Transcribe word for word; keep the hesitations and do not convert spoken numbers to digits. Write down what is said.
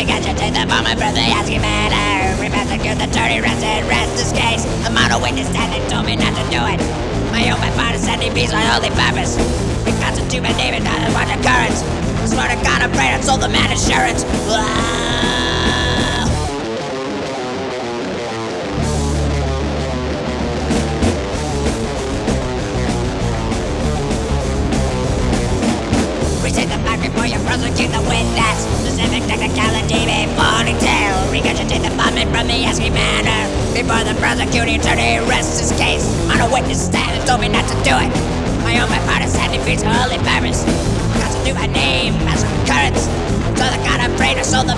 regurgitate the bomber from the ASCII manner. Re-prosecute the dirty rest and rest this case. I'm on a witness stand, they told me not to do it. My own bipartisan peace, my only purpose. Reconstitute my name and not as one occurrence. I swear to God, I'm afraid I sold the man insurance. Whoa. Restate the fact before you prosecute the witness. Specific technicality before detail. Regurgitate the bombing from the ASCII manner. Before the prosecuting attorney rests his case. On a witness stand, and told me not to do it. My own bipartisan defeats her only purpose. Constitute my name as a recurrence. So the God I'm afraid I sold the